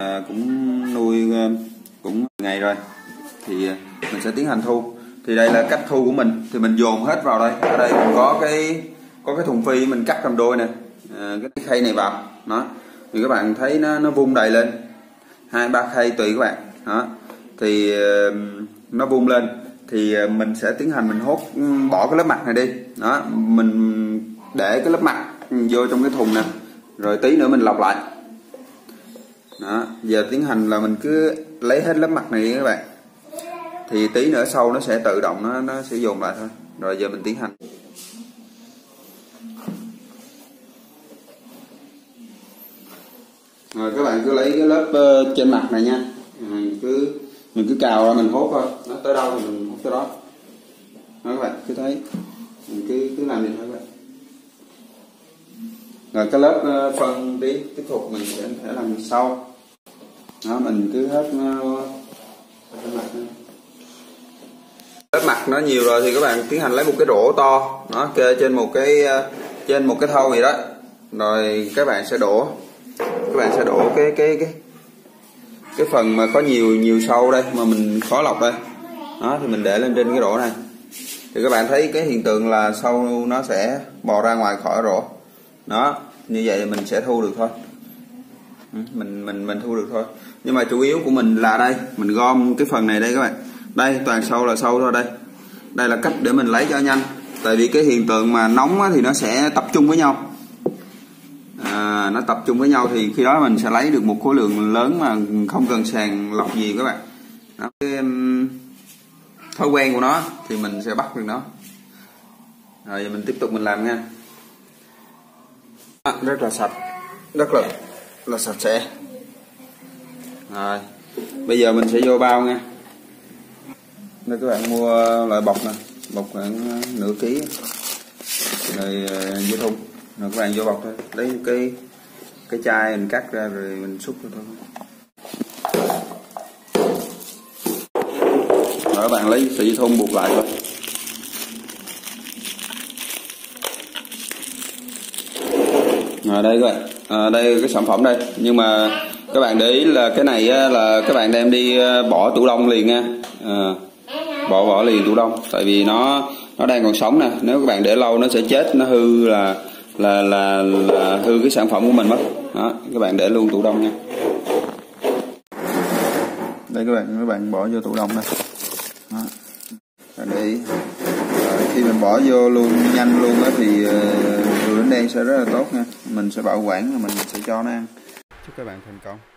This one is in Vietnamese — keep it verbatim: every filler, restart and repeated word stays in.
à, cũng nuôi cũng ngày rồi thì mình sẽ tiến hành thu. Thì đây là cách thu của mình, thì mình dồn hết vào đây. Ở đây cũng có cái có cái thùng phi mình cắt làm đôi nè, à, cái khay này vào đó thì các bạn thấy nó nó vung đầy lên, hai ba khay tùy các bạn đó, thì uh, nó vung lên thì mình sẽ tiến hành mình hốt bỏ cái lớp mặt này đi đó, mình để cái lớp mặt vô trong cái thùng nè, rồi tí nữa mình lọc lại đó. Giờ tiến hành là mình cứ lấy hết lớp mặt này các bạn, thì tí nữa sau nó sẽ tự động nó nó sẽ dồn lại thôi. Rồi giờ mình tiến hành. Rồi các bạn cứ lấy cái lớp uh, trên mặt này nha, mình cứ mình cứ cào ra mình hốt thôi, nó tới đâu thì mình hốt tới đó. Đó các bạn cứ thấy mình cứ cứ làm gì thôi các bạn. Rồi cái lớp uh, phân tí tiếp tục mình sẽ thể làm sau đó, mình cứ hết uh, mặt nữa. Lớp mặt nó nhiều rồi thì các bạn tiến hành lấy một cái rổ to nó kê trên một cái trên một cái thau gì đó, rồi các bạn sẽ đổ các bạn sẽ đổ cái cái cái cái phần mà có nhiều nhiều sâu đây mà mình khó lọc đây đó, thì mình để lên trên cái rổ này thì các bạn thấy cái hiện tượng là sâu nó sẽ bò ra ngoài khỏi rổ đó. Như vậy thì mình sẽ thu được thôi, mình mình mình thu được thôi. Nhưng mà chủ yếu của mình là đây, mình gom cái phần này đây các bạn, đây toàn sâu là sâu thôi. Đây đây là cách để mình lấy cho nhanh, tại vì cái hiện tượng mà nóng thì nó sẽ tập trung với nhau, à, nó tập trung với nhau thì khi đó mình sẽ lấy được một khối lượng lớn mà không cần sàng lọc gì các bạn đó. Cái um, thói quen của nó thì mình sẽ bắt được nó. Rồi giờ mình tiếp tục mình làm nha. À, rất là sạch, rất là là sạch sẽ. Rồi bây giờ mình sẽ vô bao nha. Đây các bạn mua loại bọc nè, bọc khoảng nửa ký rồi vô thùng, rồi các bạn vô bọc thôi, lấy cái cái chai mình cắt ra rồi mình xúc thôi thôi. Rồi các bạn lấy sợi dây thun buộc lại thôi. Rồi đây các bạn, à, đây cái sản phẩm đây, nhưng mà các bạn để ý là cái này là các bạn đem đi bỏ tủ đông liền nha, à, bỏ bỏ liền tủ đông, tại vì nó nó đang còn sống nè, nếu các bạn để lâu nó sẽ chết, nó hư là là là, là hư cái sản phẩm của mình mất đó. Các bạn để luôn tủ đông nha. Đây các bạn, các bạn bỏ vô tủ đông đây đó. Để ý. Rồi, khi mình bỏ vô luôn nhanh luôn đó thì rùa đánh đen sẽ rất là tốt nha, mình sẽ bảo quản và mình sẽ cho nó ăn. Chúc các bạn thành công.